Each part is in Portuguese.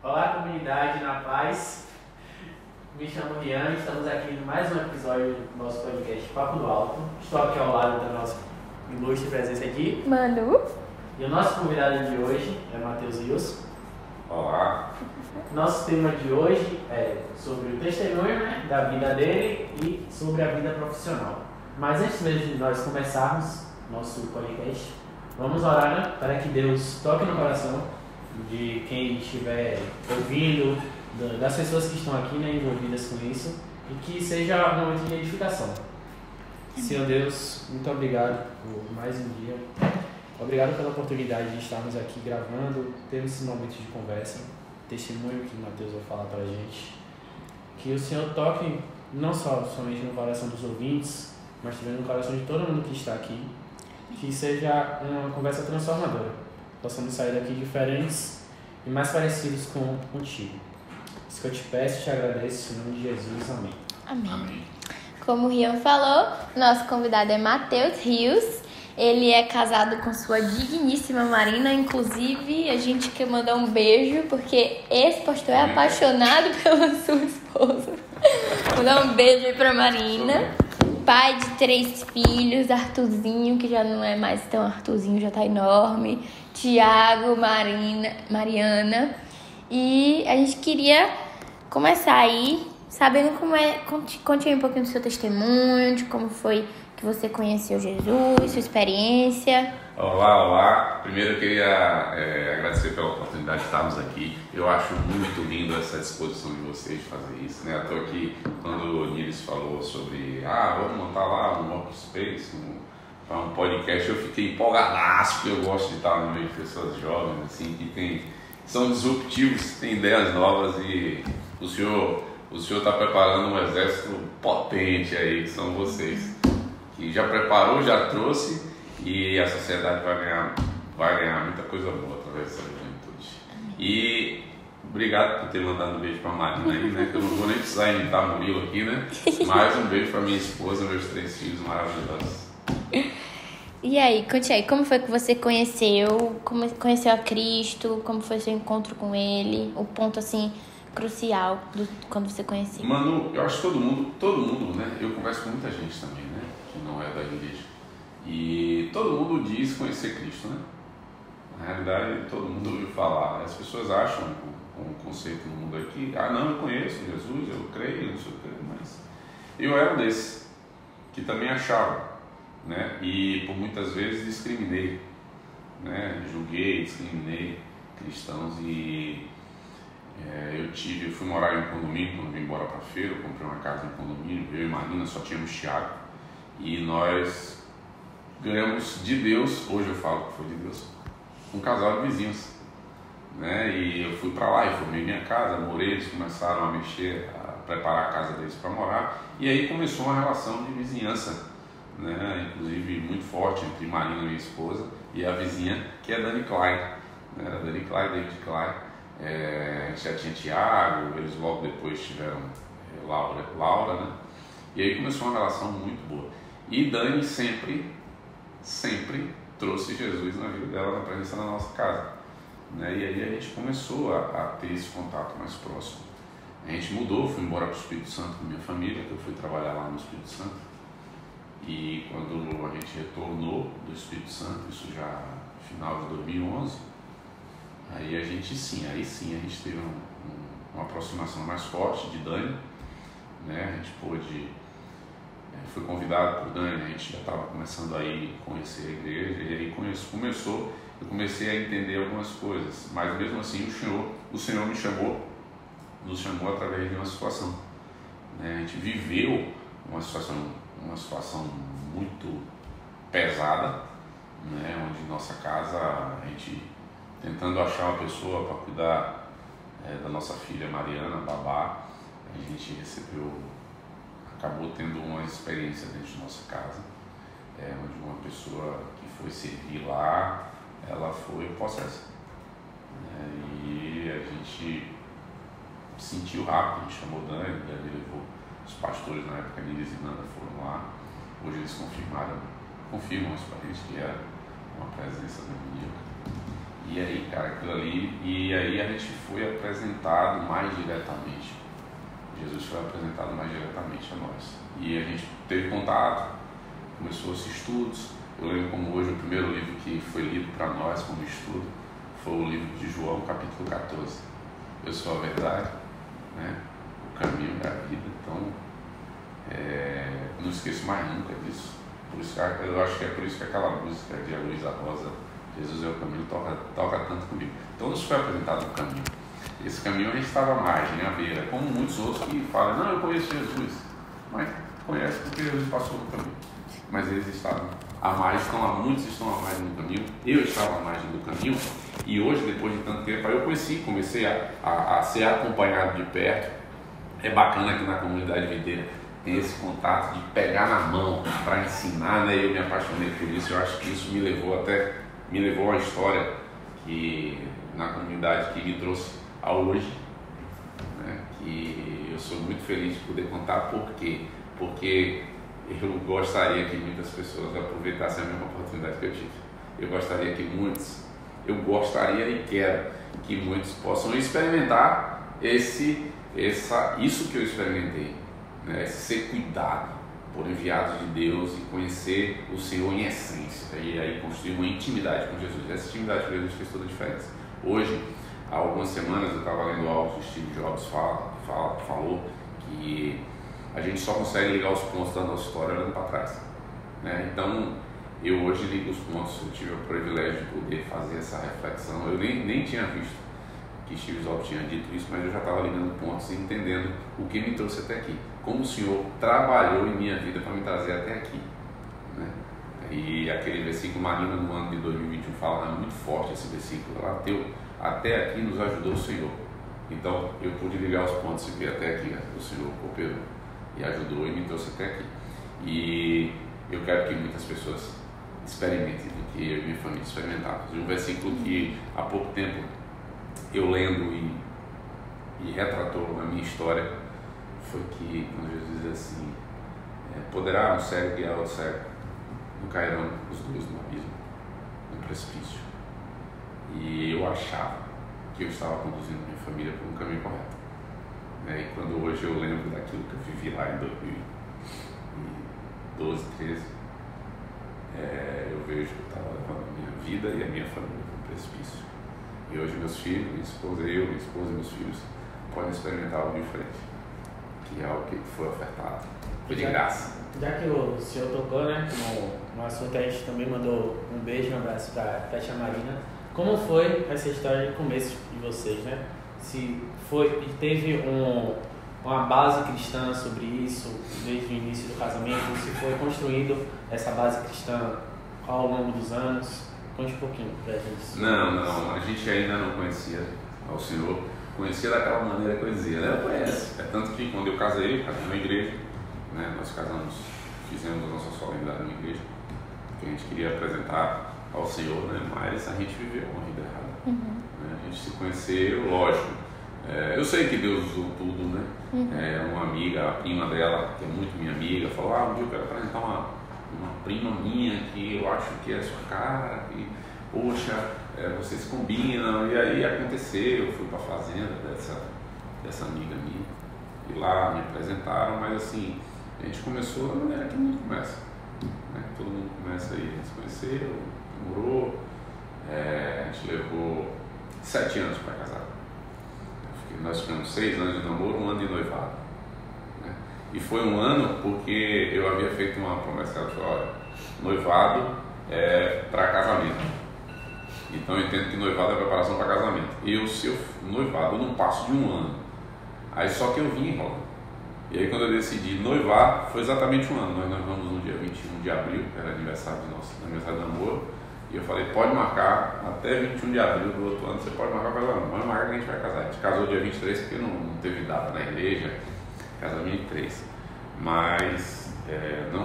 Olá, comunidade na paz. Me chamo Rian, estamos aqui em mais um episódio do nosso podcast Papo do Alto. Estou aqui ao lado da nossa ilustre presença aqui, Manu. E o nosso convidado de hoje é Matheus Rios. Olá. Nosso tema de hoje é sobre o testemunho, da vida dele e sobre a vida profissional. Mas antes mesmo de nós começarmos nosso podcast, vamos orar, para que Deus toque no coração de quem estiver ouvindo, das pessoas que estão aqui, envolvidas com isso, e que seja um momento de edificação. Senhor Deus, muito obrigado por mais um dia. Obrigado pela oportunidade de estarmos aqui gravando, termos esse momento de conversa, testemunho que o Matheus vai falar para a gente. Que o Senhor toque não somente no coração dos ouvintes, mas também no coração de todo mundo que está aqui. Que seja uma conversa transformadora. Possamos sair daqui diferentes e mais parecidos contigo. Isso que eu te peço e te agradeço, em nome de Jesus. Amém. Amém. Como o Rian falou, nosso convidado é Matheus Rios. Ele é casado com sua digníssima Marina. Inclusive, a gente quer mandar um beijo, porque esse pastor é apaixonado pela sua esposa. Mandar um beijo aí pra Marina. Pai de 3 filhos, Arthurzinho, que já não é mais tão Arthurzinho, já tá enorme. Tiago, Mariana. E a gente queria começar aí, sabendo como é. Conte aí um pouquinho do seu testemunho, de como foi que você conheceu Jesus, sua experiência. Olá. Primeiro eu queria agradecer pela oportunidade de estarmos aqui. Eu acho muito lindo essa disposição de vocês de fazer isso, né? Estou aqui, quando o Niles falou sobre, vamos montar lá um workspace, para um podcast, eu fiquei empolgadaço, porque eu gosto de estar no meio de pessoas jovens, assim, que são disruptivos, têm ideias novas, e o senhor está preparando um exército potente aí, que são vocês, que já preparou, já trouxe, e a sociedade vai ganhar muita coisa boa através dessa juventude. E obrigado por ter mandado um beijo para a Marina aí, né? Que eu não vou nem precisar imitar Murilo aqui, né? Mais um beijo para minha esposa, meus 3 filhos maravilhosos. E aí, conte aí, como foi que você conheceu a Cristo, como foi seu encontro com Ele, o ponto, assim, crucial quando você conheceu? Manu, eu acho que todo mundo, né? Eu converso com muita gente também, né? Que não é da igreja. E todo mundo diz conhecer Cristo, né? Na realidade, todo mundo ouviu falar. As pessoas acham um conceito no mundo aqui, não, eu conheço Jesus, eu creio, não sei o que, mas eu era um desses que também achava, né? E por muitas vezes discriminei, né? Julguei, discriminei cristãos. E eu fui morar em um condomínio quando vim embora para a feira. Eu comprei uma casa em condomínio, eu e Marina, só tínhamos Tiago, e nós ganhamos de Deus, hoje eu falo que foi de Deus, um casal de vizinhos, né? E eu fui para lá e formei minha casa, morei, eles começaram a mexer, a preparar a casa deles para morar, e aí começou uma relação de vizinhança, né? Inclusive muito forte entre Marina, minha esposa, e a vizinha, que é Dani Klein, né? A Dani Klein, David Klein. A gente já tinha Tiago, eles logo depois tiveram Laura, né? E aí começou uma relação muito boa. E Dani sempre trouxe Jesus na vida dela, na presença da nossa casa, né? E aí a gente começou a ter esse contato mais próximo. A gente mudou, fui embora para o Espírito Santo com minha família, que eu fui trabalhar lá no Espírito Santo. E quando a gente retornou do Espírito Santo, isso já no final de 2011, aí sim a gente teve uma aproximação mais forte de Dani, né? A gente foi convidado por Dani, a gente já estava começando a conhecer a igreja, e aí eu comecei a entender algumas coisas, mas mesmo assim o Senhor nos chamou através de uma situação, né? A gente viveu uma situação muito pesada, né? Onde nossa casa, a gente tentando achar uma pessoa para cuidar da nossa filha Mariana, babá, a gente acabou tendo uma experiência dentro de nossa casa, onde uma pessoa que foi servir lá, ela foi possessa, e a gente sentiu rápido, a gente chamou Dani levou os pastores na época, Niles e Nanda, foram lá. Hoje eles confirmam os parentes que era uma presença demoníaca. E aí, cara, aquilo ali, e aí a gente foi apresentado mais diretamente. Jesus foi apresentado mais diretamente a nós. E a gente teve contato, começou esses estudos. Eu lembro como hoje o primeiro livro que foi lido para nós como estudo foi o livro de João, capítulo 14. Eu sou a verdade, né? O caminho da vida. Então, não esqueço mais nunca disso. Por isso, eu acho que é por isso que aquela música de Luísa Rosa, Jesus é o caminho, toca tanto comigo. Então nos foi apresentado um caminho. Esse caminho a gente estava à margem, à beira, como muitos outros que falam, não, eu conheço Jesus, mas conhece porque Jesus passou no caminho. Mas eles estavam à margem, muitos estão à margem do caminho, eu estava à margem do caminho, e hoje, depois de tanto tempo, eu comecei a ser acompanhado de perto. É bacana aqui na comunidade videira, tem esse contato de pegar na mão para ensinar, né? Eu me apaixonei por isso, eu acho que isso me levou a uma história que na comunidade que me trouxe a hoje, né? Que eu sou muito feliz de poder contar. Por quê? Porque eu gostaria que muitas pessoas aproveitassem a mesma oportunidade que eu tive. Eu gostaria e quero que muitos possam experimentar isso que eu experimentei, né? Ser cuidado por enviados de Deus e conhecer o Senhor em essência, e aí construir uma intimidade com Jesus. Essa intimidade com Jesus fez toda a diferença. Hoje, há algumas semanas, eu estava lendo algo que o Steve Jobs falou que a gente só consegue ligar os pontos da nossa história olhando para trás, né? Então, eu hoje ligo os pontos. Eu tive o privilégio de poder fazer essa reflexão. Eu nem tinha visto que Steve Jobs tinha dito isso, mas eu já estava ligando pontos e entendendo o que me trouxe até aqui, como o Senhor trabalhou em minha vida para me trazer até aqui, né? E aquele versículo Marina no ano de 2021 fala muito forte, esse versículo, até aqui nos ajudou o Senhor. Então eu pude ligar os pontos e ver até aqui, né? O Senhor cooperou e ajudou e me trouxe até aqui. E eu quero que muitas pessoas experimentem do que eu e minha família experimentávamos. E um versículo que há pouco tempo eu lendo e retratou na minha história foi que quando Jesus diz assim, poderá um cego guiar outro cego, não cairão os dois no abismo, no precipício. E eu achava que eu estava conduzindo minha família por um caminho correto, né? E quando hoje eu lembro daquilo que eu vivi lá em 2012, 13, eu vejo que eu estava levando a minha vida e a minha família para um precipício. E hoje meus filhos, minha esposa e meus filhos podem experimentar algo diferente, que é algo que foi ofertado, foi de graça. Já que o senhor tocou, né, no assunto, a gente também mandou um beijo, um abraço para a tia Marina. Como foi essa história de começo de vocês, né? Se teve uma base cristã sobre isso desde o início do casamento, se foi construindo essa base cristã ao longo dos anos? Conte um pouquinho pra gente. Não, a gente ainda não conhecia ao Senhor, conhecia daquela maneira que eu dizia, né? Eu conheço. É tanto que quando eu casei na igreja, né? Nós fizemos a nossa solenidade na igreja, que a gente queria apresentar ao Senhor, né? Mas a gente viveu uma vida errada. Né? A gente se conheceu, lógico. Eu sei que Deus usou tudo, né? Uma amiga, a prima dela, que é muito minha amiga, falou, um dia eu quero apresentar uma prima minha que eu acho que é a sua cara, e poxa, vocês combinam. E aí aconteceu, eu fui para a fazenda dessa amiga minha, e lá me apresentaram, mas assim, a gente começou da maneira que todo mundo começa, né? Todo mundo começa aí, a gente se conheceu, namorou, a gente levou 7 anos para casar. Nós ficamos 6 anos de namoro, 1 ano de noivado, né? E foi um ano porque eu havia feito uma promessa, ela falou, olha, noivado é para casamento. Então eu entendo que noivado é preparação para casamento. Se eu noivado, eu não passo de 1 ano. Aí só que eu vim enrolando. E aí quando eu decidi noivar, foi exatamente 1 ano. Nós noivamos no dia 21 de abril, era aniversário do namoro. E eu falei, pode marcar até 21 de abril do outro ano, você pode marcar o casamento. Pode marcar que a gente vai casar. A gente casou dia 23 porque não teve data na igreja, casamos 23. Mas não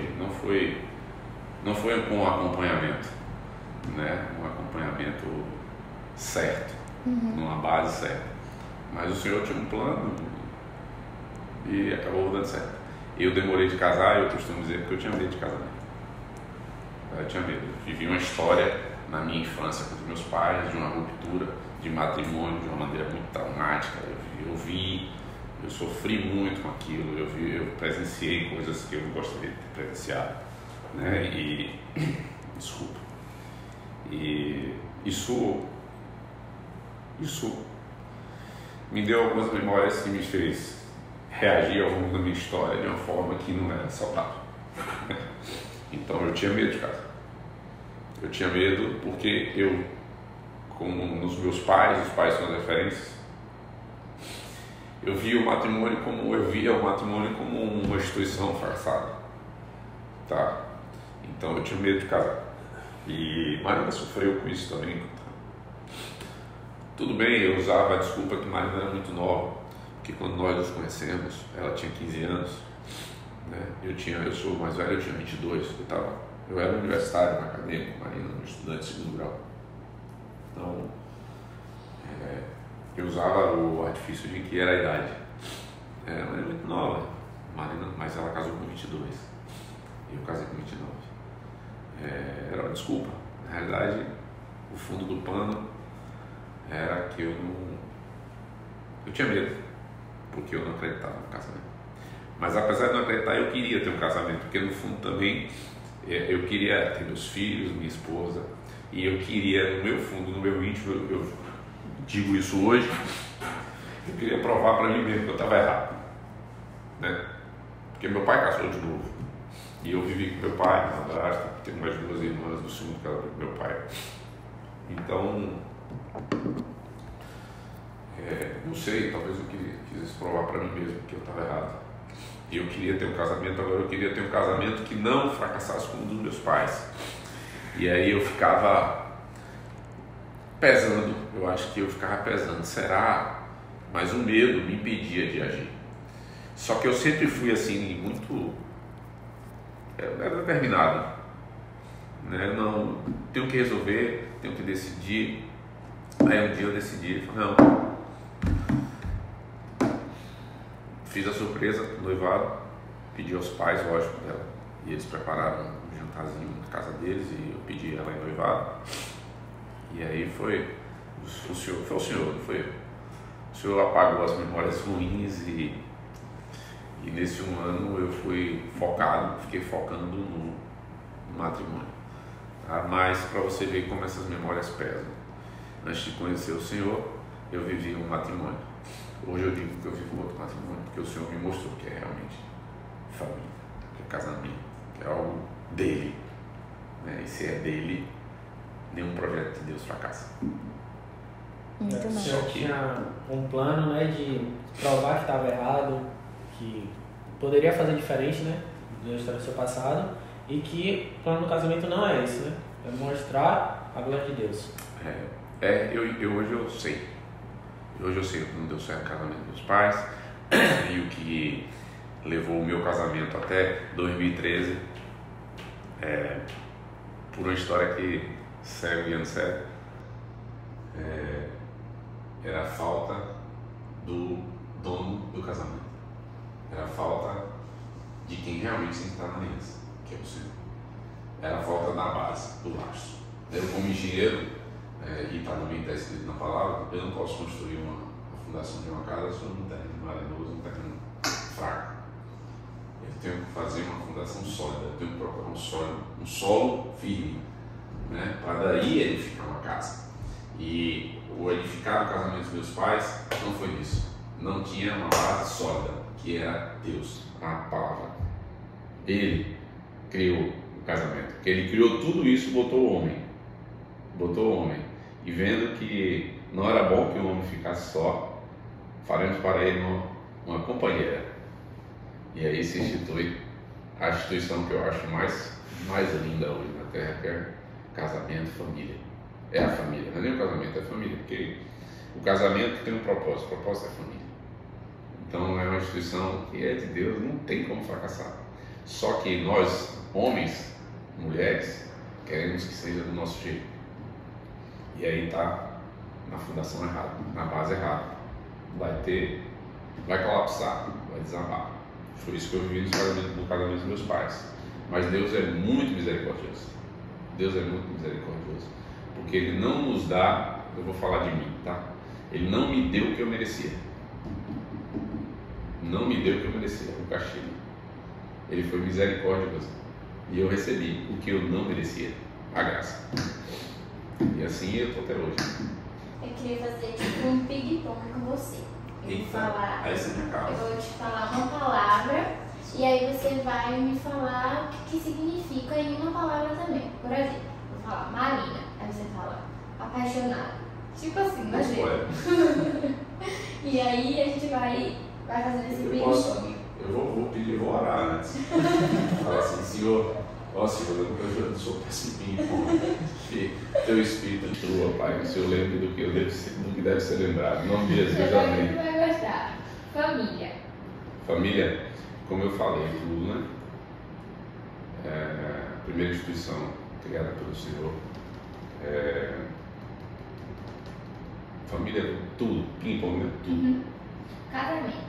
foi com acompanhamento, né? Um acompanhamento certo, numa base certa. Mas o Senhor tinha um plano e acabou dando certo. Eu demorei de casar, eu costumo dizer, porque eu tinha medo de casamento. Eu tinha medo, vivi uma história na minha infância com os meus pais, de uma ruptura de matrimônio de uma maneira muito traumática. Eu sofri muito com aquilo, eu presenciei coisas que eu gostaria de ter presenciado, né? Desculpa. E isso me deu algumas memórias que me fez reagir ao longo da minha história de uma forma que não era saudável. Então eu tinha medo de casa. Eu tinha medo porque como nos meus pais, os pais são as referências, eu via o matrimônio como uma instituição fracassada, tá? Então eu tinha medo de casar. E Marina sofreu com isso também. Tudo bem, eu usava a desculpa que Marina era muito nova, porque quando nós nos conhecemos, ela tinha 15 anos, né? Eu sou mais velho, eu tinha 22, eu era universitário na academia, Marina, um estudante de segundo grau. Então, eu usava o artifício de que era a idade. Ela era muito nova, Marina, mas ela casou com 22, e eu casei com 29. Era uma desculpa. Na realidade, o fundo do pano era que eu tinha medo, porque eu não acreditava no casamento. Mas apesar de não acreditar, eu queria ter um casamento, porque no fundo também eu queria ter meus filhos, minha esposa, e eu queria, no meu fundo, no meu íntimo, eu digo isso hoje, eu queria provar para mim mesmo que eu estava errado, né? Porque meu pai casou de novo, e eu vivi com meu pai, meu madrasta, tenho mais 2 irmãs do segundo casamento do meu pai. Então, não sei, talvez eu quisesse provar para mim mesmo que eu estava errado. E eu queria ter um casamento, agora eu queria ter um casamento que não fracassasse como o dos meus pais. E aí eu ficava pesando, eu acho que eu ficava pesando, será? Mas o medo me impedia de agir. Só que eu sempre fui assim, muito... Eu era determinado, né? Não, tenho que resolver, tenho que decidir. Aí um dia eu decidi, falei, não. Fiz a surpresa do noivado, pedi aos pais, lógico, dela, e eles prepararam um jantarzinho na casa deles e eu pedi ela em noivado. E aí foi o senhor, não foi eu. O senhor apagou as memórias ruins e nesse 1 ano eu fiquei focando no matrimônio. Tá? Mas para você ver como essas memórias pesam. Antes de conhecer o Senhor, eu vivi um matrimônio. Hoje eu digo que eu vivo outro matrimônio, porque o Senhor me mostrou que é realmente família, que é casamento, que é algo dele, né? E se é dele, nenhum projeto de Deus fracassa. Muito O bom. Senhor tinha um plano, né, de provar que estava errado, que poderia fazer diferente, né, da história do seu passado, e que o plano do casamento não é esse, né? É mostrar a glória de Deus. Hoje eu sei. Hoje eu sei o que não deu certo no casamento dos meus pais e o que levou o meu casamento até 2013 por uma história que segue guiando cego. Era a falta do dono do casamento. Era a falta de quem realmente tem que estar na aliança, que é o Senhor. Era a falta da base, do laço. Eu, como engenheiro, e também está escrito na palavra, eu não posso construir a fundação de uma casa sobre um terreno arenoso, um terreno fraco. Eu tenho que fazer uma fundação sólida, eu tenho que procurar um solo firme, né, para daí edificar uma casa. E o edificar do casamento dos meus pais não foi isso. Não tinha uma base sólida, que era Deus, a palavra. Ele criou o casamento. Porque ele criou tudo isso, botou o homem. E vendo que não era bom que o homem ficasse só, faremos para ele uma companheira. E aí se institui a instituição que eu acho mais linda hoje na Terra, que é casamento, família. É a família, não é nem o casamento, é a família, porque o casamento tem um propósito, o propósito é a família. Então é uma instituição que é de Deus, não tem como fracassar. Só que nós, homens, mulheres, queremos que seja do nosso jeito. E aí está na fundação errada, na base errada. Vai colapsar, vai desabar. Foi isso que eu vivi no casamento dos meus pais. Mas Deus é muito misericordioso. Deus é muito misericordioso. Porque Ele não nos dá, eu vou falar de mim, tá? Ele não me deu o que eu merecia. Não me deu o que eu merecia, o castigo. Ele foi misericordioso. E eu recebi o que eu não merecia, a graça. E assim eu estou até hoje. Eu queria fazer tipo um ping-pong com você. Eu vou falar, aí você me acaba. eu vou te falar uma palavra e aí você vai me falar o que significa em uma palavra também. Por exemplo, eu vou falar Marina, aí você fala apaixonado. Tipo assim, imagina. E aí a gente vai fazendo esse ping-pong. Eu vou orar antes. Falar assim, Senhor, ó Senhor, eu sou péssimo ping-pong. Que teu Espírito atua, Pai, que o Senhor lembre do que deve ser lembrado. Em nome de Jesus, amém. Você vai gostar. Família. Família, como eu falei, tudo, né? Primeira instituição criada pelo Senhor. Família é tudo, ping-pong é tudo. Uhum. Casamento.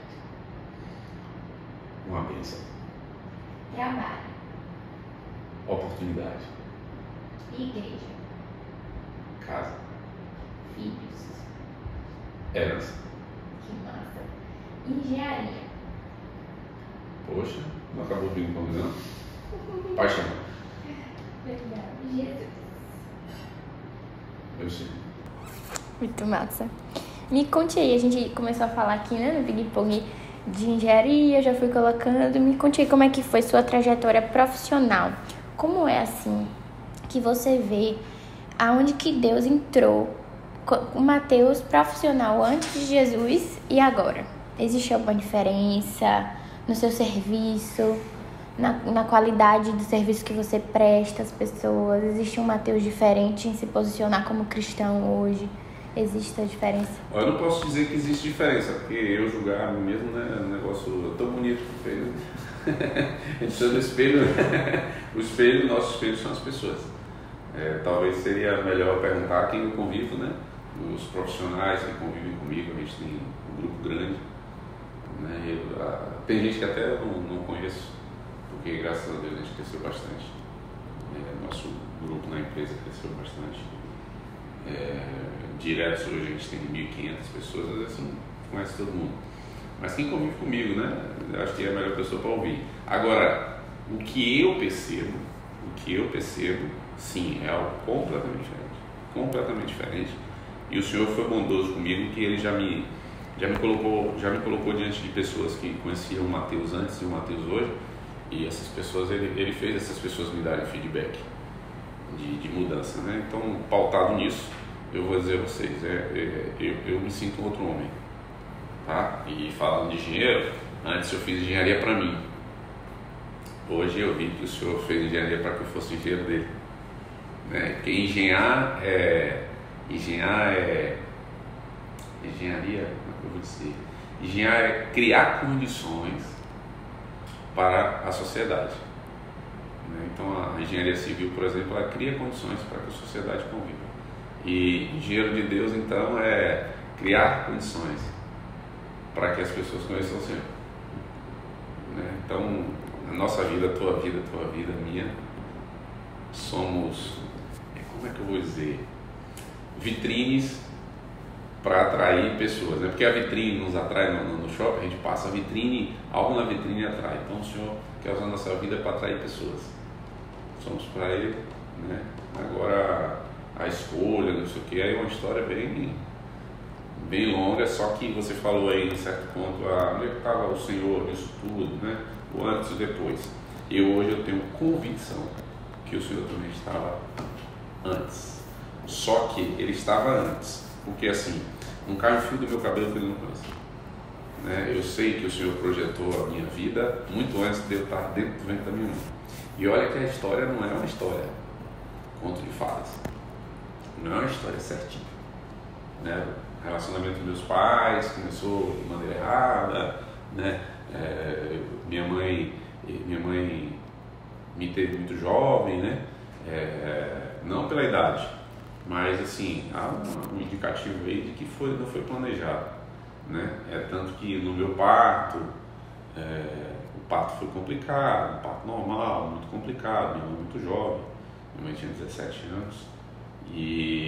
Uma bênção. Trabalho. Oportunidade. Igreja. Casa. Filhos. Herança. Que massa. Engenharia. Poxa, não acabou o ping-pong não? Paixão. Legal. Jesus. Eu sei. Muito massa. Me conte aí, a gente começou a falar aqui, né, no ping-pong de engenharia, já fui colocando. Me conte aí como é que foi sua trajetória profissional. Como é, assim, que você vê aonde que Deus entrou o Mateus profissional antes de Jesus e agora? Existe alguma diferença no seu serviço, na qualidade do serviço que você presta às pessoas? Existe um Mateus diferente em se posicionar como cristão hoje? Existe a diferença? Eu não posso dizer que existe diferença, porque eu julgar a mim mesmo, né, é um negócio tão bonito que fez, né? A gente precisa do espelho, o nosso espelho são as pessoas. Talvez seria melhor perguntar quem eu convivo, né? Os profissionais que convivem comigo, a gente tem um grupo grande, né? Tem gente que até eu não conheço, porque graças a Deus a gente cresceu bastante. Nosso grupo na empresa cresceu bastante. Diretos hoje a gente tem 1.500 pessoas, às vezes não conhece todo mundo. Mas quem convive comigo, né? Eu acho que é a melhor pessoa para ouvir. Agora, o que eu percebo, sim, é algo completamente diferente. E o Senhor foi bondoso comigo, que Ele já me colocou diante de pessoas que conheciam o Mateus antes e o Mateus hoje. E essas pessoas, ele fez essas pessoas me darem feedback de mudança, né? Então, pautado nisso, eu vou dizer a vocês, eu me sinto outro homem, tá? E falando de engenheiro, antes eu fiz engenharia para mim. Hoje eu vi que o Senhor fez engenharia para que eu fosse engenheiro dele, né? Porque engenharia, como é que eu vou dizer? Engenhar é criar condições para a sociedade. Então a engenharia civil, por exemplo, ela cria condições para que a sociedade conviva. E engenheiro de Deus, então, é criar condições para que as pessoas conheçam o Senhor. Então, a nossa vida, a tua vida, minha, somos, como é que eu vou dizer, vitrines para atrair pessoas, né? Porque a vitrine nos atrai no shopping, a gente passa a vitrine, algo na vitrine atrai. Então o Senhor quer usar a nossa vida para atrair pessoas. Somos para Ele, né? Agora a escolha, não sei o que, é uma história bem longa, só que você falou aí em certo ponto, onde é que estava o Senhor nisso tudo, né? O antes e depois. Hoje eu tenho convicção que o Senhor também estava antes. Só que Ele estava antes, porque assim, não cai um fio do meu cabelo que Ele não conhece. Né? Eu sei que o Senhor projetou a minha vida muito antes de eu estar dentro do ventre da minha mãe. E olha que a história não é uma história conto de fadas. Não é uma história certinha. Né? O relacionamento dos meus pais começou de maneira errada, né? Minha mãe me teve muito jovem, né? Não pela idade, mas assim, há um indicativo aí de que não foi planejado, né? Tanto que no meu parto, o parto foi complicado, um parto normal, muito complicado, minha mãe muito jovem, minha mãe tinha 17 anos, e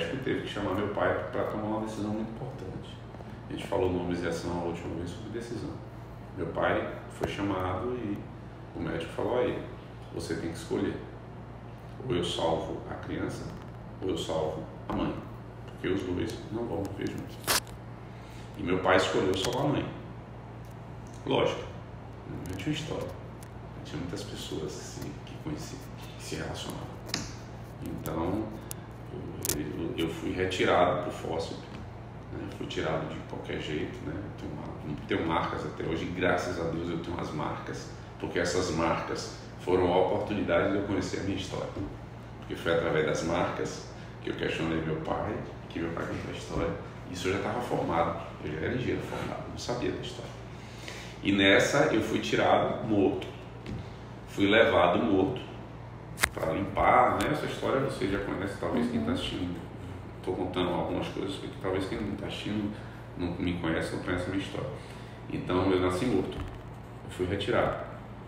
médico teve que chamar meu pai para tomar uma decisão muito importante. A gente falou nomes e ação a última vez sobre decisão. Meu pai foi chamado e o médico falou a ele: você tem que escolher. Ou eu salvo a criança, ou eu salvo a mãe. Porque os dois não vão viver juntos. E meu pai escolheu salvar a mãe. Lógico, não tinha história. Tinha muitas pessoas assim, que conheciam, que se relacionavam. Então, eu fui retirado do fóssil, né? Fui tirado de qualquer jeito, né? Tenho marcas até hoje, graças a Deus eu tenho as marcas, porque essas marcas foram a oportunidade de eu conhecer a minha história. Porque foi através das marcas que eu questionei meu pai, que meu pai contou a história. Isso eu já estava formado, eu já era engenheiro formado, não sabia da história. E nessa eu fui tirado morto, fui levado morto para limpar, né? Essa história você já conhece, talvez quem está assistindo, estou contando algumas coisas que talvez quem não está assistindo não me conhece, não conhece a minha história. Então eu nasci morto, eu fui retirado.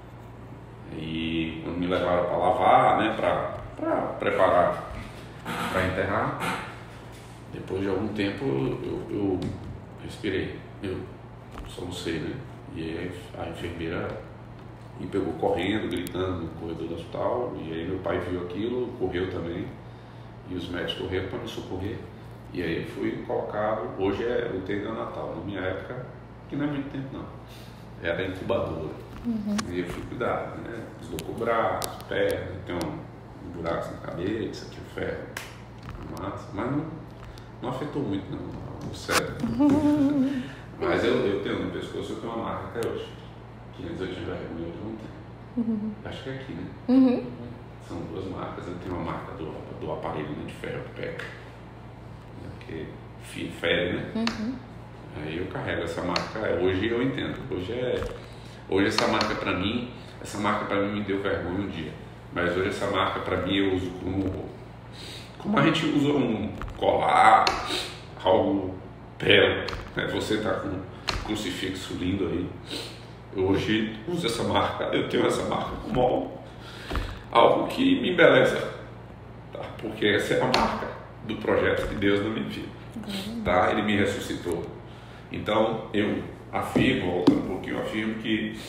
E quando me levaram para lavar, né? Para preparar para enterrar, depois de algum tempo eu respirei, eu solucei, né? E aí a enfermeira me pegou correndo, gritando no corredor do hospital, e aí meu pai viu aquilo, correu também, e os médicos correram para me socorrer, e aí eu fui colocado, hoje é UTI neonatal, na minha época, que não é muito tempo não, era incubadora, e eu fui cuidado, né? Deslocou o braço, perna, tem um buraco na cabeça, aqui o ferro, massa, mas não afetou muito não, o cérebro. Mas eu tenho no pescoço, eu tenho uma marca até hoje. Que antes eu tinha vergonha, hoje eu não tenho. Acho que é aqui, né? São duas marcas. Eu tenho uma marca do aparelho, né, de ferro que pega. Porque fere, né? Aí eu carrego essa marca. Hoje eu entendo. Hoje essa marca pra mim me deu vergonha um dia. Mas hoje essa marca pra mim eu uso como a gente usa um colar, algo belo, né? Você tá com um crucifixo lindo aí. Eu hoje uso essa marca, eu tenho essa marca como algo que me embeleza, tá? Porque essa é a marca do projeto de Deus na minha vida, tá? Ele me ressuscitou. Então eu afirmo, voltando um pouquinho, eu afirmo que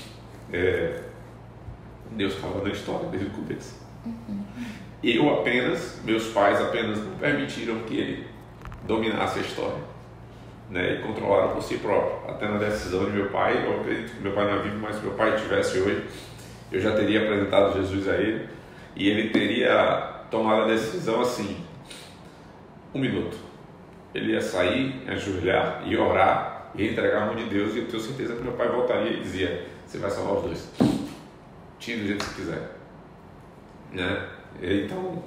Deus estava na história desde o começo. Meus pais apenas não permitiram que ele dominasse a história, né, e controlaram por si próprio. Até na decisão de meu pai, eu acredito que meu pai não é vivo, mas se meu pai estivesse hoje, eu já teria apresentado Jesus a ele, e ele teria tomado a decisão assim, 1 minuto. Ele ia sair, ajoelhar, ia orar, ia entregar a mão de Deus, e eu tenho certeza que meu pai voltaria e dizia: você vai salvar os dois. Tire do jeito que você quiser. Né? Então,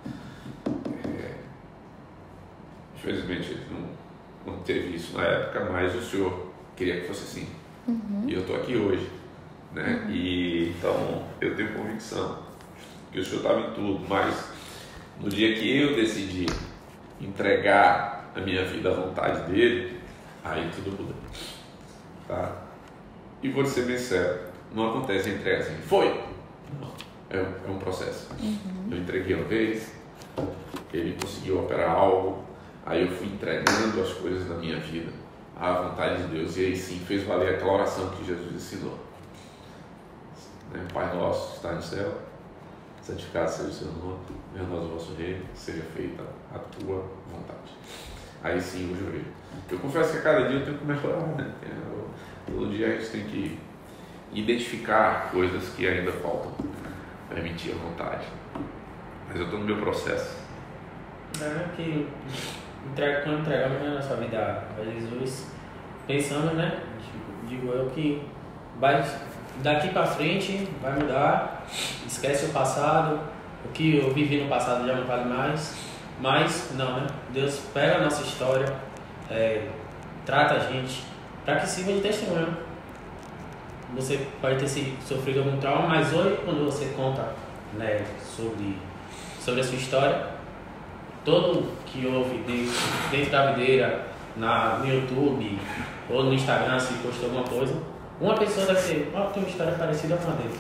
infelizmente ele não teve isso na época, mas o Senhor queria que fosse assim. E eu estou aqui hoje, né? E então eu tenho convicção que o Senhor estava em tudo, mas no dia que eu decidi entregar a minha vida à vontade dele, aí tudo muda, tá? E vou ser bem sério, não acontece a entrega assim, foi? Não, é um processo. Eu entreguei uma vez, ele conseguiu operar algo, aí eu fui entregando as coisas da minha vida à vontade de Deus, e aí sim fez valer aquela oração que Jesus ensinou, né? Pai nosso que está no céu, santificado seja o seu nome, venha a nós o vosso reino, seja feita a tua vontade. Aí sim o joelho. Eu confesso que a cada dia eu tenho que melhorar, né? Todo dia a gente tem que identificar coisas que ainda faltam, permitir a vontade. Mas eu estou no meu processo. Que quando entregamos a nossa vida a Jesus, pensando, né? Digo eu que daqui para frente vai mudar, esquece o passado, o que eu vivi no passado já não vale mais, mas não, né? Deus pega a nossa história, trata a gente para que sirva de testemunho. Você pode ter sofrido algum trauma, mas hoje quando você conta, né, sobre a sua história, todo que ouve dentro da videira, no YouTube ou no Instagram, se postou alguma coisa, uma pessoa deve ter uma história parecida com a dele.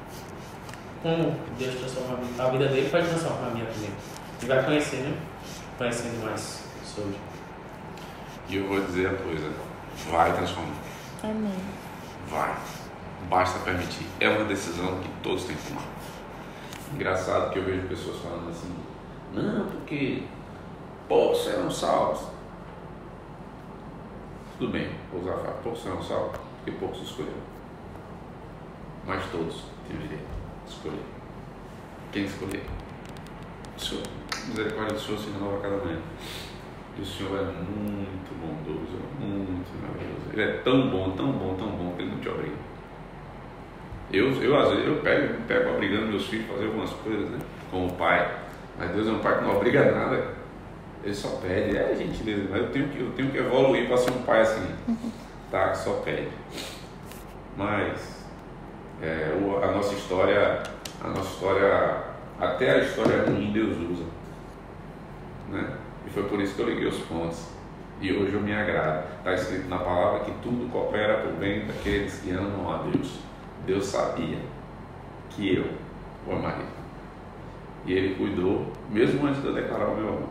Como Deus transforma a vida dele, pode transformar a minha também. E vai conhecer, né? conhecendo mais sobre. E eu vou dizer a coisa, vai transformar. Amém. Vai. Basta permitir. É uma decisão que todos têm que tomar. Engraçado que eu vejo pessoas falando assim, não, porque poucos serão salvos. Tudo bem, vou usar a frase, poucos serão salvos, porque poucos escolheram. Mas todos têm o direito de escolher. Quem escolher? O Senhor. A misericórdia do Senhor se renova a cada manhã. E o Senhor é muito bondoso, muito maravilhoso. Ele é tão bom, tão bom, tão bom que Ele não te obriga. Às vezes, eu pego obrigando meus filhos a fazer algumas coisas, né? Como pai. Mas Deus é um pai que não obriga nada. Ele só pede. É gentileza, mas eu tenho que evoluir para ser um pai assim, tá? Que só pede. Mas a nossa história, até a história ruim Deus usa, né? E foi por isso que eu liguei os pontos. E hoje eu me agrado. Está escrito na palavra que tudo coopera para o bem daqueles que amam a Deus. Deus sabia que eu o amaria. E Ele cuidou, mesmo antes de eu declarar o meu amor.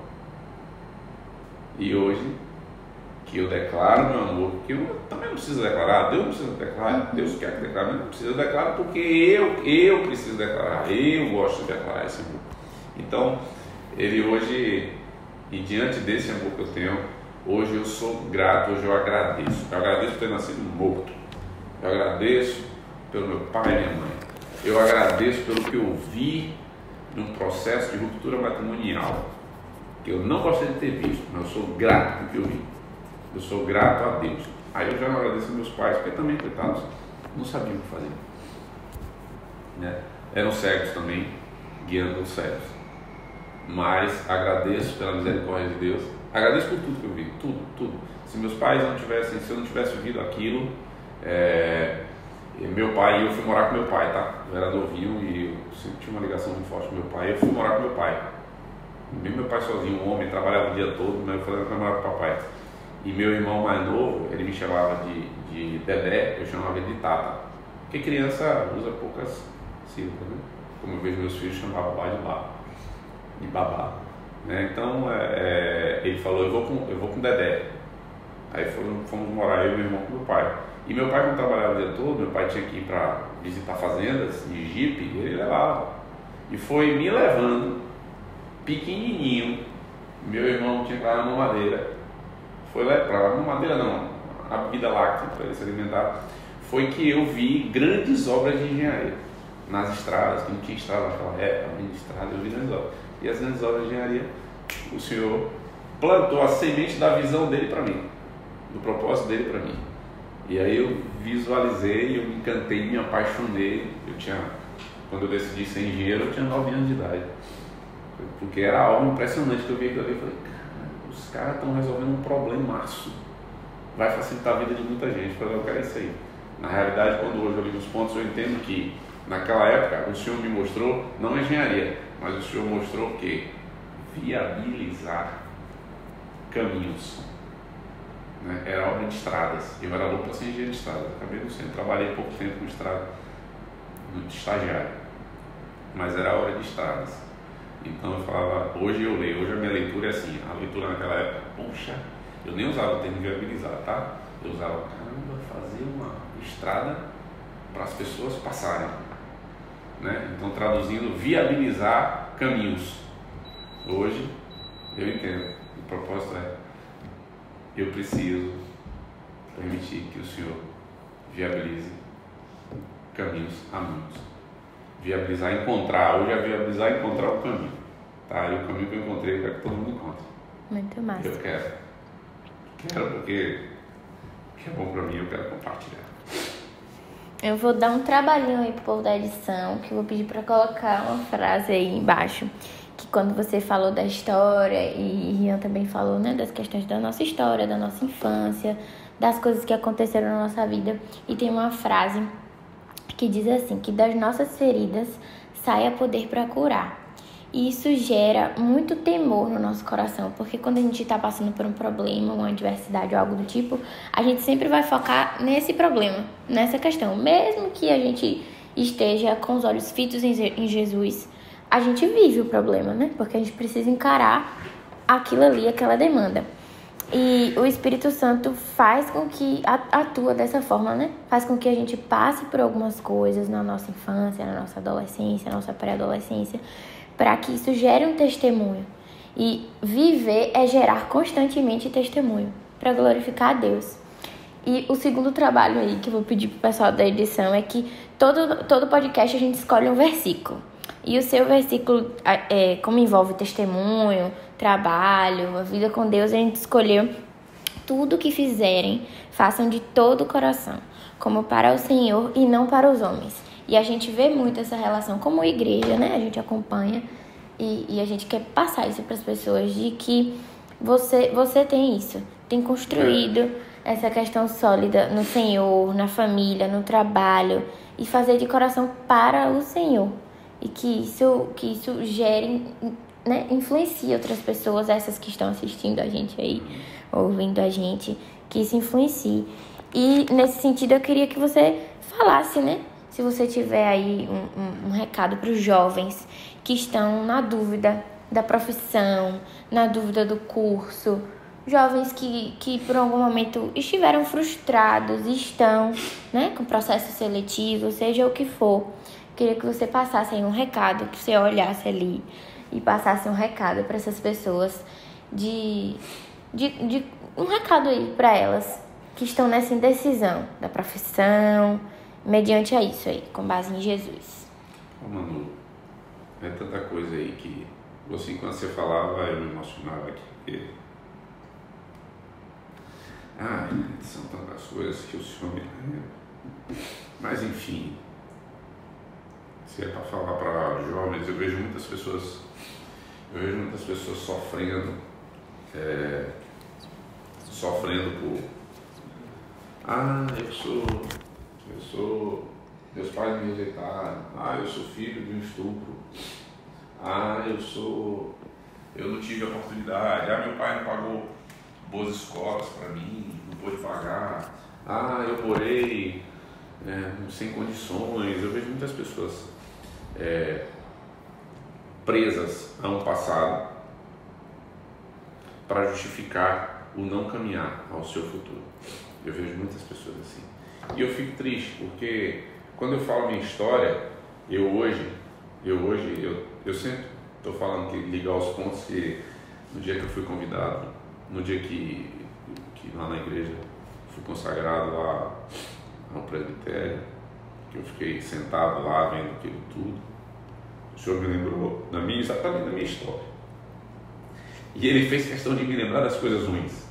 E hoje, que eu declaro meu amor, porque eu também não preciso declarar, Deus não precisa declarar, Deus quer que declare, mas não precisa declarar porque eu preciso declarar, eu gosto de declarar esse amor. Então, Ele hoje, e diante desse amor que eu tenho, hoje eu sou grato, hoje eu agradeço. Eu agradeço por ter nascido morto. Eu agradeço pelo meu pai e minha mãe. Eu agradeço pelo que eu vi num processo de ruptura matrimonial, que eu não gostaria de ter visto, mas eu sou grato pelo que eu vi. Eu sou grato a Deus. Aí eu já não agradeço aos meus pais, porque também, coitados, não sabiam o que fazer, né? Eram cegos também, guiando os cegos. Mas agradeço pela misericórdia de Deus. Agradeço por tudo que eu vi, tudo. Se meus pais não tivessem, se eu não tivesse vivido aquilo, meu pai, eu fui morar com meu pai, tá? Eu era novinho e eu sempre tinha uma ligação muito forte com meu pai. Eu fui morar com meu pai. Mesmo meu pai sozinho, um homem, trabalhava o dia todo, mas eu falei que eu morava com o papai. E meu irmão mais novo, ele me chamava de Dedé, eu chamava ele de Tata. Porque criança usa poucas sílabas, né? Como eu vejo meus filhos chamavam de babá. Né? Então, ele falou, eu vou com Dedé. Aí fomos morar eu e meu irmão com meu pai. E meu pai, quando trabalhava o dia todo, meu pai tinha que ir para visitar fazendas de jipe, e ele levava. E foi me levando, pequenininho, meu irmão tinha que ir lá na mamadeira. Foi lá para a mamadeira não, a bebida láctea para ele se alimentar. Foi que eu vi grandes obras de engenharia nas estradas, que não tinha estrada naquela época, nem de estrada, eu vi grandes obras. E as grandes obras de engenharia, o Senhor plantou a semente da visão dele para mim, do propósito dele para mim. E aí eu visualizei, eu me encantei, me apaixonei. Quando eu decidi ser engenheiro, eu tinha 9 anos de idade. Porque era algo impressionante que eu vi aquilo ali. Eu falei, cara, os caras estão resolvendo um problemaço. Vai facilitar a vida de muita gente. Eu falei, eu quero isso aí. Na realidade, quando hoje eu ligo os pontos, eu entendo que naquela época o Senhor me mostrou, não engenharia, mas o Senhor mostrou que viabilizar caminhos. Né? Era obra de estradas. Eu era louco para ser engenheiro de estrada. Acabei não sendo. Trabalhei pouco tempo com estrada, no estagiário. Mas era obra de estradas. Então eu falava, hoje eu leio, hoje a minha leitura é assim. A leitura naquela época, poxa, eu nem usava o termo viabilizar, tá? Eu usava, caramba, fazer uma estrada para as pessoas passarem. Né? Então traduzindo, viabilizar caminhos. Hoje eu entendo. O propósito eu preciso permitir que o Senhor viabilize caminhos a muitos. Viabilizar, encontrar. Hoje é viabilizar, encontrar o caminho. Tá? E o caminho que eu encontrei, eu quero que todo mundo encontre. Muito massa. Eu quero porque é bom pra mim, eu quero compartilhar. Eu vou dar um trabalhinho aí pro povo da edição, que eu vou pedir pra colocar uma frase aí embaixo. Que quando você falou da história, e Rian também falou, né, das questões da nossa história, da nossa infância, das coisas que aconteceram na nossa vida. E tem uma frase que diz assim, que das nossas feridas saia poder para curar. E isso gera muito temor no nosso coração, porque quando a gente está passando por um problema, uma adversidade ou algo do tipo, a gente sempre vai focar nesse problema, nessa questão. Mesmo que a gente esteja com os olhos fitos em Jesus, a gente vive o problema, né? Porque a gente precisa encarar aquilo ali, aquela demanda. E o Espírito Santo faz com que atua dessa forma, né? Faz com que a gente passe por algumas coisas na nossa infância, na nossa adolescência, na nossa pré-adolescência, para que isso gere um testemunho. E viver é gerar constantemente testemunho, para glorificar a Deus. E o segundo trabalho aí que eu vou pedir pro pessoal da edição é que todo podcast a gente escolhe um versículo. E o seu versículo, como envolve testemunho, trabalho, a vida com Deus, a gente escolheu: tudo que fizerem, façam de todo o coração, como para o Senhor e não para os homens. E a gente vê muito essa relação como igreja, né? A gente acompanha e a gente quer passar isso para as pessoas, de que você tem isso, tem construído essa questão sólida no Senhor, na família, no trabalho, e fazer de coração para o Senhor. E que isso gere, né, influencie outras pessoas, essas que estão assistindo a gente aí, ouvindo a gente, que isso influencie. E nesse sentido eu queria que você falasse, né, se você tiver aí um recado para os jovens que estão na dúvida da profissão, na dúvida do curso, jovens que por algum momento estiveram frustrados, estão, né, com processo seletivo, seja o que for. Queria que você passasse aí um recado, que você olhasse ali e passasse um recado para essas pessoas, um recado aí para elas que estão nessa indecisão da profissão, mediante a isso aí, com base em Jesus. Manu, é tanta coisa aí que você, enquanto você falava, eu me emocionava aqui, porque são tantas coisas que o Senhor me lembra. Mas enfim, se é para falar para jovens, eu vejo muitas pessoas sofrendo por meus pais me rejeitaram, eu sou filho de um estupro, eu não tive oportunidade, meu pai não pagou boas escolas para mim, não pôde pagar, eu morei sem condições. Eu vejo muitas pessoas presas a um passado para justificar o não caminhar ao seu futuro. Eu vejo muitas pessoas assim. E eu fico triste, porque quando eu falo minha história, eu sempre estou falando que ligar os pontos, que no dia que eu fui convidado, no dia que lá na igreja fui consagrado lá ao presbitério, que eu fiquei sentado lá vendo aquilo tudo, o Senhor me lembrou exatamente da minha história. E Ele fez questão de me lembrar das coisas ruins.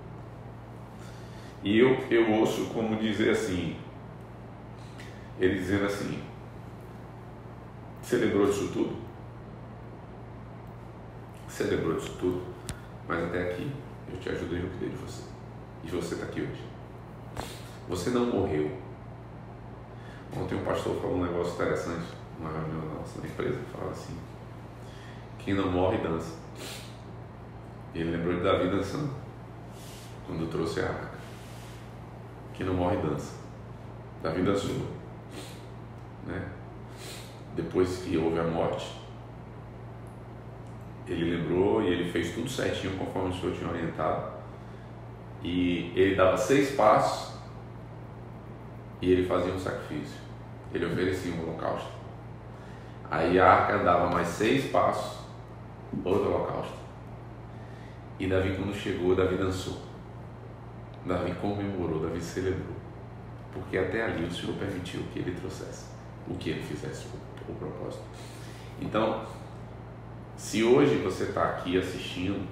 E eu ouço como dizer assim, Ele dizendo assim: você lembrou disso tudo? Você lembrou disso tudo? Mas até aqui eu te ajudei e eu cuidei de você. E você está aqui hoje. Você não morreu. Ontem um pastor falou um negócio interessante numa reunião nossa na empresa, que falava assim: quem não morre dança. E ele lembrou de Davi dançando quando trouxe a arca. Quem não morre dança. Davi dançou, né? Depois que houve a morte, ele lembrou e ele fez tudo certinho conforme o Senhor tinha orientado. E ele dava 6 passos e ele fazia um sacrifício. Ele oferecia um holocausto. Aí a arca andava mais 6 passos, outro holocausto. E Davi, quando chegou, Davi dançou. Davi comemorou, Davi celebrou. Porque até ali o Senhor permitiu que ele trouxesse o que ele fizesse, o propósito. Então, se hoje você está aqui assistindo,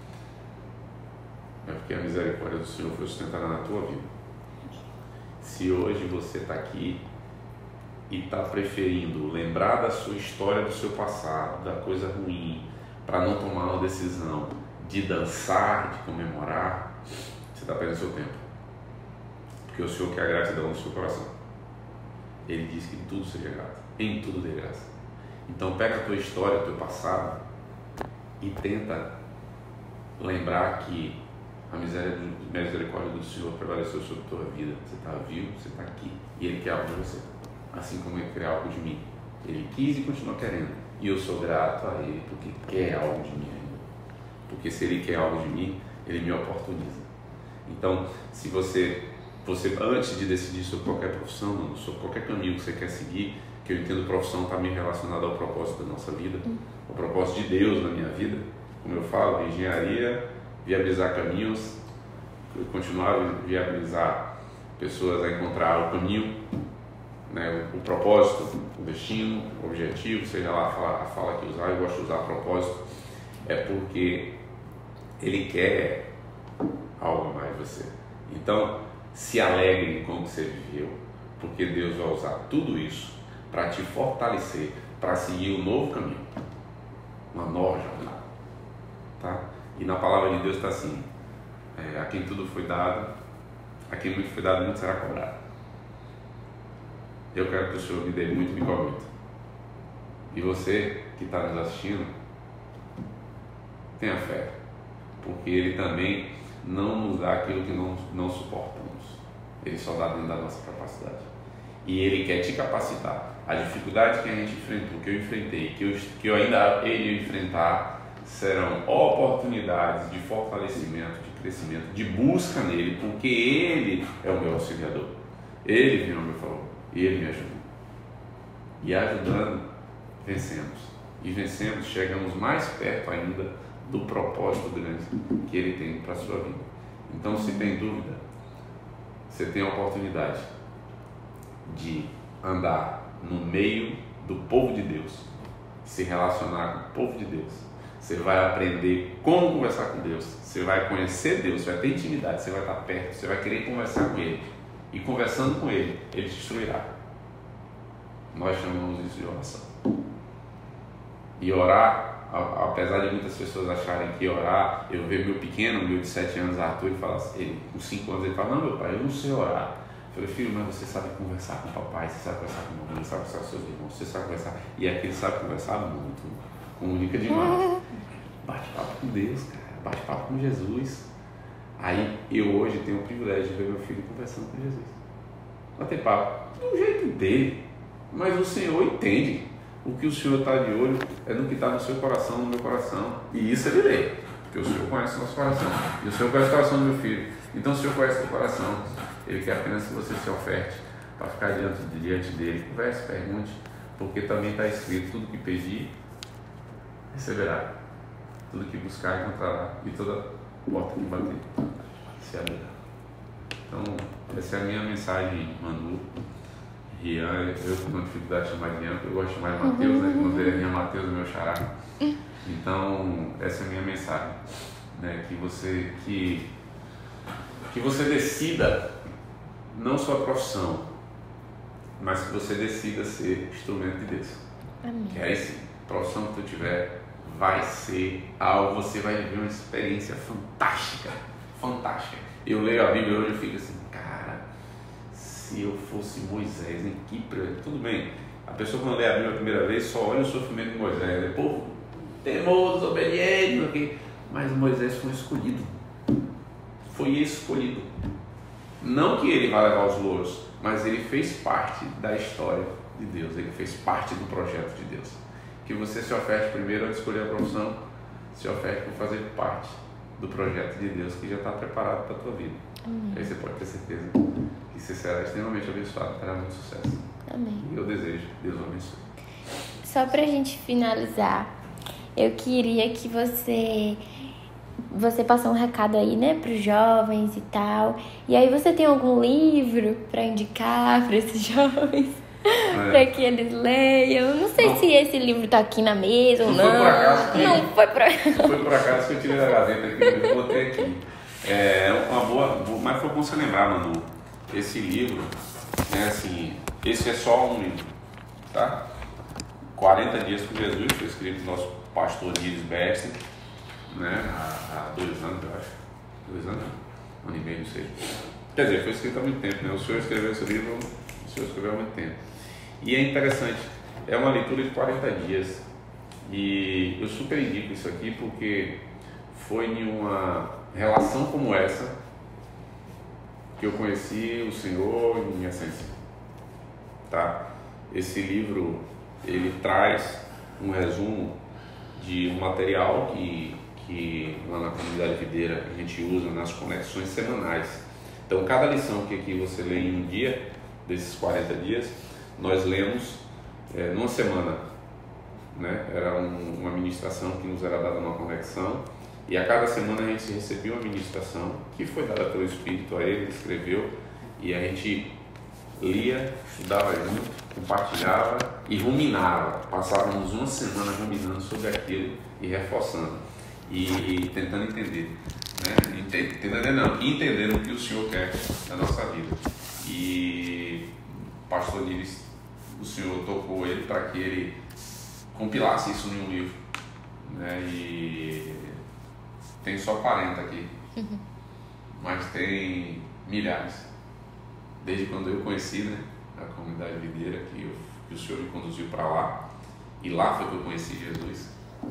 é porque a misericórdia do Senhor foi sustentada na tua vida. Se hoje você está aqui e está preferindo lembrar da sua história, do seu passado, da coisa ruim, para não tomar uma decisão de dançar, de comemorar, você está perdendo seu tempo. Porque o Senhor quer a gratidão no seu coração. Ele diz que em tudo seja grato, em tudo dê graça. Então pega a tua história, o teu passado e tenta lembrar que a misericórdia do Senhor prevaleceu sobre a tua vida. Você está vivo, você está aqui e Ele quer algo de você, assim como Ele quer algo de mim. Ele quis e continua querendo, e eu sou grato a Ele porque quer algo de mim ainda. Porque se Ele quer algo de mim, Ele me oportuniza. Então, se você antes de decidir sobre qualquer profissão, mano, sobre qualquer caminho que você quer seguir, que eu entendo profissão está meio relacionada ao propósito da nossa vida, ao propósito de Deus na minha vida, como eu falo, engenharia, viabilizar caminhos, continuar a viabilizar pessoas a encontrar o caminho, né, o propósito, o destino, o objetivo, seja lá a fala que usar. Eu gosto de usar propósito, é porque Ele quer algo a mais de você. Então, se alegre em como você viveu, porque Deus vai usar tudo isso para te fortalecer, para seguir um novo caminho, uma nova jornada, tá? E na palavra de Deus está assim: a quem tudo foi dado, a quem muito foi dado, muito será cobrado. Eu quero que o Senhor me dê muito, me cobre muito. E você que está nos assistindo, tenha fé, porque Ele também não nos dá aquilo que não suportamos. Ele só dá dentro da nossa capacidade. E Ele quer te capacitar. As dificuldades que a gente enfrentou, que eu enfrentei, que eu ainda irei enfrentar, serão oportunidades de fortalecimento, de crescimento, de busca nele, porque Ele é o meu auxiliador. Ele virou meu favor e Ele me ajudou. E ajudando, vencemos. E vencemos, chegamos mais perto ainda do propósito grande que Ele tem para a sua vida. Então, se tem dúvida, você tem a oportunidade de andar no meio do povo de Deus, se relacionar com o povo de Deus. Você vai aprender como conversar com Deus, você vai conhecer Deus, você vai ter intimidade, você vai estar perto, você vai querer conversar com Ele. E conversando com Ele, Ele te instruirá. Nós chamamos isso de oração. E orar, apesar de muitas pessoas acharem que orar, eu vejo meu pequeno, meu de 7 anos, Arthur, ele fala, com 5 anos, ele fala: não, meu pai, eu não sei orar. Eu falei: filho, mas você sabe conversar com o papai, você sabe conversar com a mamãe, você sabe conversar com seus irmãos, você sabe conversar. E aqui ele sabe conversar muito, comunica demais. Bate papo com Deus, cara, bate papo com Jesus. Aí eu hoje tenho o privilégio de ver meu filho conversando com Jesus. Bater papo do jeito dele, mas o Senhor entende. O que o Senhor está de olho é no que está no seu coração, no meu coração. E isso Ele lê, porque o Senhor conhece o nosso coração. E o Senhor conhece o coração do meu filho. Então o Senhor conhece o seu coração. Ele quer apenas que você se oferte para ficar diante dele. Converse, pergunte, porque também está escrito: tudo que pedir, receberá. Tudo que buscar, encontrará. E toda porta que bater, se abrirá. Então, essa é a minha mensagem, Manu. Rian, eu com dificuldade de chamar Rian, porque eu gosto de chamar de Mateus, né? Quando ele é minha Mateus, é meu xará. Então, essa é a minha mensagem, né? Que você decida não só a profissão, mas que você decida ser instrumento de Deus. Amém. Que aí sim, a profissão que tu tiver vai ser algo, você vai viver uma experiência fantástica, fantástica. Eu leio a Bíblia hoje e fico assim: cara, se eu fosse Moisés, em que... Tudo bem, a pessoa quando lê a Bíblia a primeira vez só olha o sofrimento de Moisés, depois teimoso, desobediente, mas Moisés foi escolhido, foi escolhido. Não que ele vá levar os louros, mas ele fez parte da história de Deus, ele fez parte do projeto de Deus. Que você se oferte primeiro antes de escolher a profissão, se oferte por fazer parte do projeto de Deus que já está preparado para a tua vida. Amém. Aí você pode ter certeza que você será extremamente abençoado, terá muito sucesso. Amém. E eu desejo, Deus o abençoe. Só pra gente finalizar, eu queria que você passou um recado aí, né, pros jovens e tal. E aí você tem algum livro pra indicar para esses jovens? Para que eles leiam. Não sei se esse livro tá aqui na mesa ou não. Não foi por acaso. Foi por acaso que eu tirei da gaveta aqui, eu botei aqui. É uma boa, mas foi bom você lembrar, Manu. Esse livro, né, assim, esse é só um livro, tá? 40 Dias com Jesus, foi escrito pelo nosso pastor Iris Bester, né? Há 2 anos, eu acho. 2 anos? 1 ano e meio, não sei. Quer dizer, foi escrito há muito tempo, né? O senhor escreveu esse livro, o senhor escreveu há muito tempo. E é interessante, é uma leitura de 40 dias. E eu super indico isso aqui porque foi em uma relação como essa que eu conheci o Senhor em essência, tá? Esse livro, ele traz um resumo de um material que que lá na comunidade videira a gente usa nas conexões semanais. Então, cada lição que aqui você lê em um dia, desses 40 dias, nós lemos numa semana, né? Era uma ministração que nos era dada numa conexão, e a cada semana a gente recebia uma ministração que foi dada pelo Espírito a ele, escreveu, e a gente lia, estudava junto, compartilhava e ruminava. Passávamos uma semana ruminando sobre aquilo e reforçando e tentando entender, né? Entendendo o que o Senhor quer da nossa vida. E o pastor Líris, o Senhor tocou ele para que ele compilasse isso em um livro, né? E tem só 40 aqui, mas tem milhares. Desde quando eu conheci, né, a comunidade videira, que o Senhor me conduziu para lá, e lá foi que eu conheci Jesus.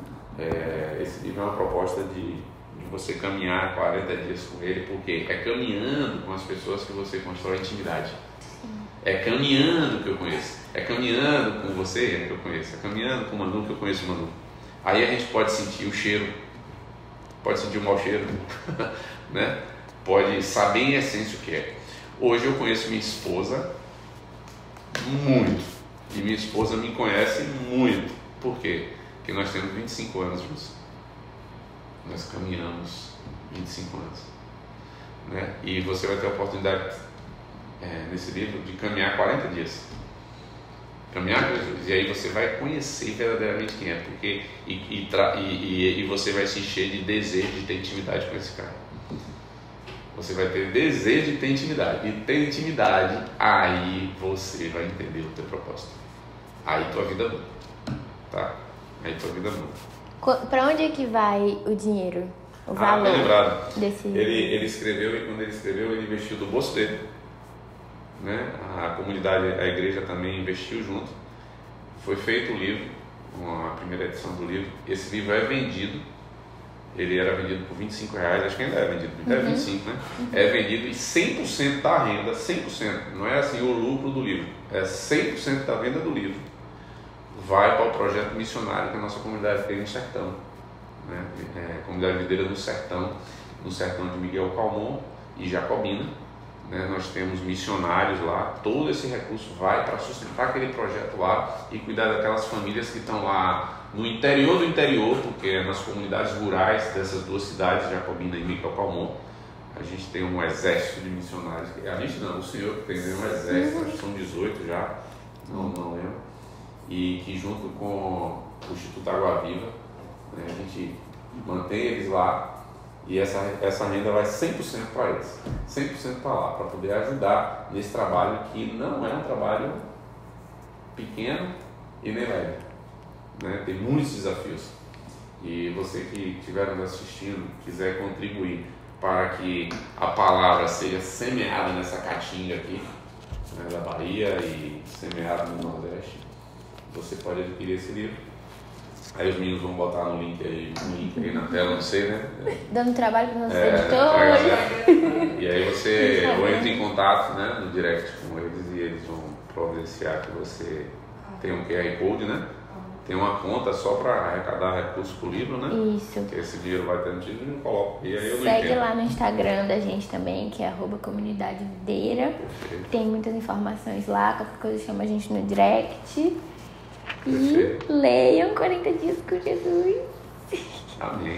Esse livro é uma proposta de você caminhar 40 dias com ele, porque é caminhando com as pessoas que você constrói intimidade. É caminhando que eu conheço, é caminhando com você que eu conheço, é caminhando com o Manu que eu conheço o Manu. Aí a gente pode sentir o cheiro, pode sentir o mau cheiro, né? Pode saber em essência o que é. Hoje eu conheço minha esposa muito, e minha esposa me conhece muito. Por quê? Porque nós temos 25 anos juntos. Nós caminhamos 25 anos, né? E você vai ter a oportunidade nesse livro de caminhar 40 dias. Caminhar com Jesus. E aí você vai conhecer verdadeiramente quem é, porque e você vai se encher de desejo de ter intimidade com esse cara. Você vai ter desejo de ter intimidade. E ter intimidade, aí você vai entender o teu propósito. Aí tua vida muda. Tá? Aí tua vida muda. Para onde é que vai o dinheiro? O valor desse... Ele escreveu, e quando ele escreveu, ele investiu do bolso dele, né? A comunidade, a igreja também investiu junto. Foi feito o livro, a primeira edição do livro. Esse livro é vendido. Ele era vendido por R$25, acho que ainda é vendido, é 25, né? É vendido, e 100% da renda, 100%, não é assim o lucro do livro, é 100% da venda do livro vai para o projeto missionário que a nossa comunidade tem no sertão, né? Comunidade videira no sertão de Miguel Calmon e Jacobina, né? Nós temos missionários lá, todo esse recurso vai para sustentar aquele projeto lá e cuidar daquelas famílias que estão lá no interior do interior, porque é nas comunidades rurais dessas duas cidades, Jacobina e Miguel Calmon, a gente tem um exército de missionários. A gente não, o Senhor tem um exército, acho que são 18 já, não lembro, e que junto com o Instituto Água Viva, né, a gente mantém eles lá, e essa renda vai 100% para eles, 100% para lá, para poder ajudar nesse trabalho que não é um trabalho pequeno e nem leve. Né? Tem muitos desafios, e você que estiver nos assistindo, quiser contribuir para que a palavra seja semeada nessa caatinga aqui, né, da Bahia, e semeada no Nordeste, você pode adquirir esse livro. Aí os meninos vão botar no link aí na tela, não sei, né? Dando trabalho para os nossos editores. E aí você entra em contato, né, no direct com eles, e eles vão providenciar que você tenha um QR Code, né? Tem uma conta só para arrecadar recursos para o livro, né? Isso. Que esse dinheiro vai ter no título e não coloca. E aí eu não Segue entendo. lá no Instagram da gente também, que é @comunidadevideira. Perfeito. Tem muitas informações lá, qualquer coisa chama a gente no direct. Perfeito. E leiam 40 dias com Jesus. Amém.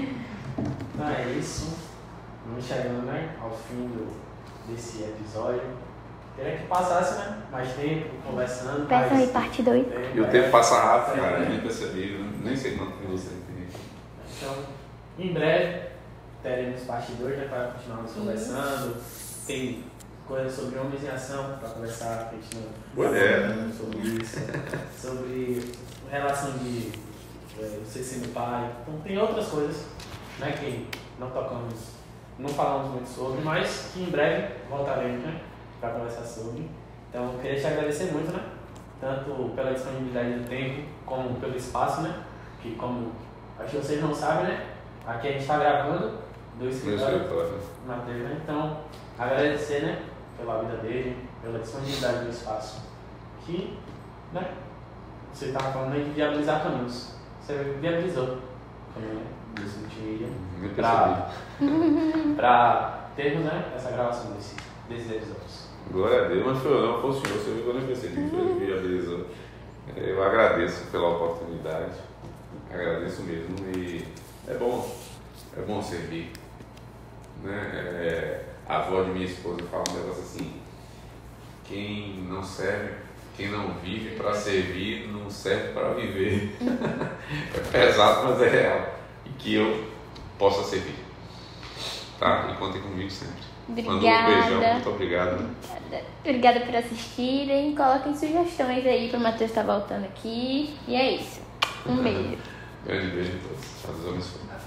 Então é isso. Vamos chegando, né, ao fim desse episódio. Queria que passasse, né, mais tempo conversando. Peça aí parte 2. E o tempo passa rápido, cara. Eu nem percebi. Nem sei quanto que você tem. Então, em breve, teremos parte 2, né, para continuarmos conversando. Tem coisas sobre homens em ação para conversar, que a gente não sobre isso. Sobre relação de você sendo pai. Então, tem outras coisas, né, que não falamos muito sobre, mas que em breve voltaremos, né, para conversar sobre. Então, eu queria te agradecer muito, né? Tanto pela disponibilidade do tempo, como pelo espaço, né? Que, como acho que vocês não sabem, né? Aqui a gente está gravando do escritório Mateus, né? Então, agradecer, né? Pela vida dele, pela disponibilidade do espaço. Que, né? Você estava falando aí de viabilizar caminhos. Você viabilizou. Luiz Multimídia, Nem percebi. para termos, né, essa gravação desses episódios. Glória a Deus, mas foi eu não, foi o senhor, você viu que eu nem percebi, foi viabilizou. Eu agradeço pela oportunidade, agradeço mesmo e é bom servir. Né? A avó de minha esposa fala um negócio assim: quem não serve, quem não vive para servir, não serve para viver. É pesado, mas é real. E que eu possa servir. Tá? E contem comigo sempre. Obrigada. Mandou um beijão, muito obrigado. Obrigada por assistirem. Coloquem sugestões aí para o Matheus estar voltando aqui. E é isso. Um beijo. Grande beijo a todos. Deus abençoe.